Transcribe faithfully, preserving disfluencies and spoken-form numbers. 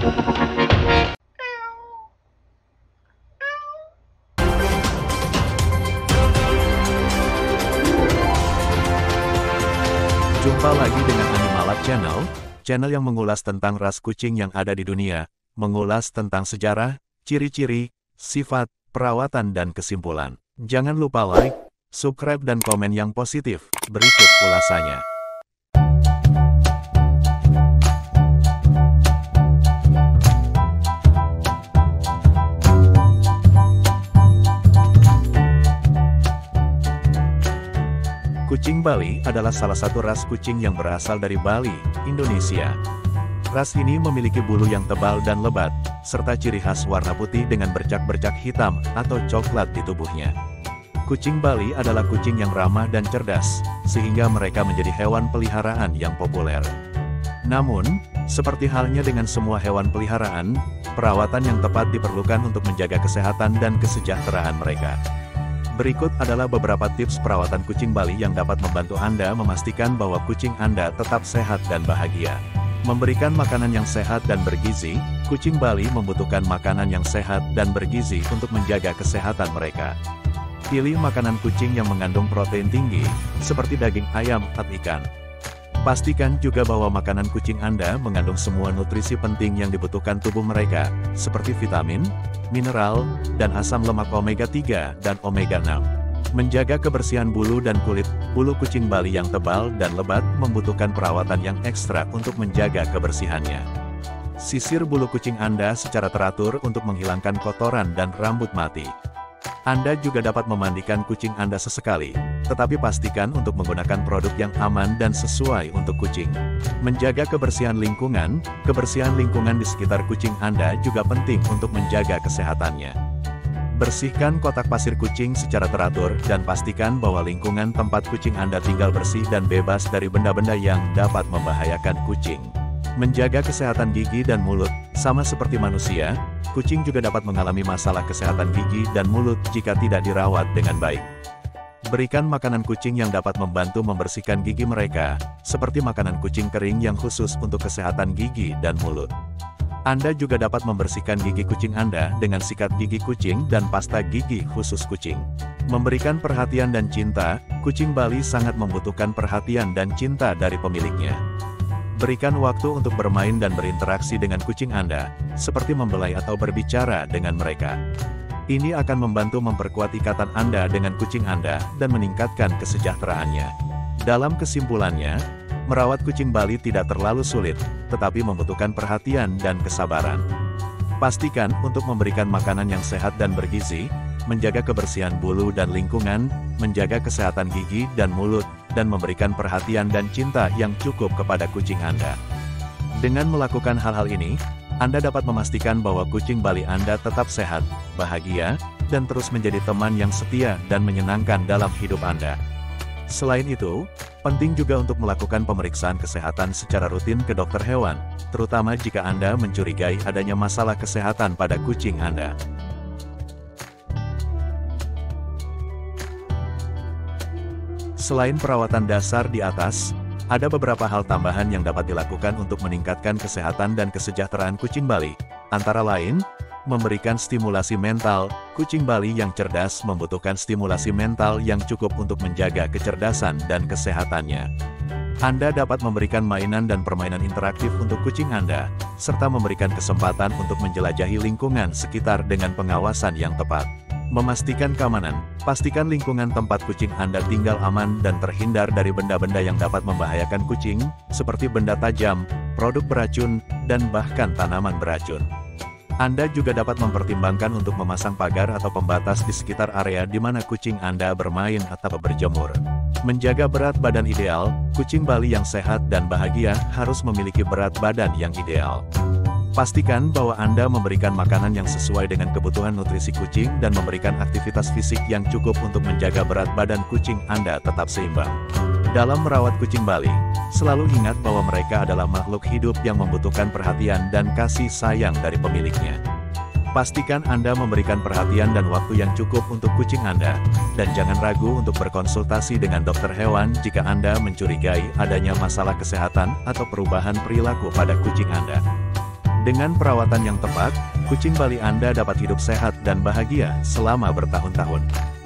Jumpa lagi dengan Animalab Channel, channel yang mengulas tentang ras kucing yang ada di dunia, mengulas tentang sejarah, ciri-ciri, sifat, perawatan dan kesimpulan. Jangan lupa like, subscribe dan komen yang positif. Berikut ulasannya. Kucing Bali adalah salah satu ras kucing yang berasal dari Bali, Indonesia. Ras ini memiliki bulu yang tebal dan lebat, serta ciri khas warna putih dengan bercak-bercak hitam atau coklat di tubuhnya. Kucing Bali adalah kucing yang ramah dan cerdas, sehingga mereka menjadi hewan peliharaan yang populer. Namun, seperti halnya dengan semua hewan peliharaan, perawatan yang tepat diperlukan untuk menjaga kesehatan dan kesejahteraan mereka. Berikut adalah beberapa tips perawatan kucing Bali yang dapat membantu Anda memastikan bahwa kucing Anda tetap sehat dan bahagia. Memberikan makanan yang sehat dan bergizi, kucing Bali membutuhkan makanan yang sehat dan bergizi untuk menjaga kesehatan mereka. Pilih makanan kucing yang mengandung protein tinggi, seperti daging ayam atau ikan. Pastikan juga bahwa makanan kucing Anda mengandung semua nutrisi penting yang dibutuhkan tubuh mereka, seperti vitamin, mineral, dan asam lemak omega tiga dan omega enam. Menjaga kebersihan bulu dan kulit, bulu kucing Bali yang tebal dan lebat membutuhkan perawatan yang ekstra untuk menjaga kebersihannya. Sisir bulu kucing Anda secara teratur untuk menghilangkan kotoran dan rambut mati. Anda juga dapat memandikan kucing Anda sesekali, tetapi pastikan untuk menggunakan produk yang aman dan sesuai untuk kucing. Menjaga kebersihan lingkungan, kebersihan lingkungan di sekitar kucing Anda juga penting untuk menjaga kesehatannya. Bersihkan kotak pasir kucing secara teratur dan pastikan bahwa lingkungan tempat kucing Anda tinggal bersih dan bebas dari benda-benda yang dapat membahayakan kucing. Menjaga kesehatan gigi dan mulut, sama seperti manusia, kucing juga dapat mengalami masalah kesehatan gigi dan mulut jika tidak dirawat dengan baik. Berikan makanan kucing yang dapat membantu membersihkan gigi mereka, seperti makanan kucing kering yang khusus untuk kesehatan gigi dan mulut. Anda juga dapat membersihkan gigi kucing Anda dengan sikat gigi kucing dan pasta gigi khusus kucing. Memberikan perhatian dan cinta, kucing Bali sangat membutuhkan perhatian dan cinta dari pemiliknya. Berikan waktu untuk bermain dan berinteraksi dengan kucing Anda, seperti membelai atau berbicara dengan mereka. Ini akan membantu memperkuat ikatan Anda dengan kucing Anda dan meningkatkan kesejahteraannya. Dalam kesimpulannya, merawat kucing Bali tidak terlalu sulit, tetapi membutuhkan perhatian dan kesabaran. Pastikan untuk memberikan makanan yang sehat dan bergizi, menjaga kebersihan bulu dan lingkungan, menjaga kesehatan gigi dan mulut, dan memberikan perhatian dan cinta yang cukup kepada kucing Anda. Dengan melakukan hal-hal ini, Anda dapat memastikan bahwa kucing Bali Anda tetap sehat, bahagia, dan terus menjadi teman yang setia dan menyenangkan dalam hidup Anda. Selain itu, penting juga untuk melakukan pemeriksaan kesehatan secara rutin ke dokter hewan, terutama jika Anda mencurigai adanya masalah kesehatan pada kucing Anda. Selain perawatan dasar di atas, ada beberapa hal tambahan yang dapat dilakukan untuk meningkatkan kesehatan dan kesejahteraan kucing Bali. Antara lain, memberikan stimulasi mental. Kucing Bali yang cerdas membutuhkan stimulasi mental yang cukup untuk menjaga kecerdasan dan kesehatannya. Anda dapat memberikan mainan dan permainan interaktif untuk kucing Anda, serta memberikan kesempatan untuk menjelajahi lingkungan sekitar dengan pengawasan yang tepat. Memastikan keamanan, pastikan lingkungan tempat kucing Anda tinggal aman dan terhindar dari benda-benda yang dapat membahayakan kucing, seperti benda tajam, produk beracun, dan bahkan tanaman beracun. Anda juga dapat mempertimbangkan untuk memasang pagar atau pembatas di sekitar area di mana kucing Anda bermain atau berjemur. Menjaga berat badan ideal, kucing Bali yang sehat dan bahagia harus memiliki berat badan yang ideal. Pastikan bahwa Anda memberikan makanan yang sesuai dengan kebutuhan nutrisi kucing dan memberikan aktivitas fisik yang cukup untuk menjaga berat badan kucing Anda tetap seimbang. Dalam merawat kucing Bali, selalu ingat bahwa mereka adalah makhluk hidup yang membutuhkan perhatian dan kasih sayang dari pemiliknya. Pastikan Anda memberikan perhatian dan waktu yang cukup untuk kucing Anda, dan jangan ragu untuk berkonsultasi dengan dokter hewan jika Anda mencurigai adanya masalah kesehatan atau perubahan perilaku pada kucing Anda. Dengan perawatan yang tepat, kucing Bali Anda dapat hidup sehat dan bahagia selama bertahun-tahun.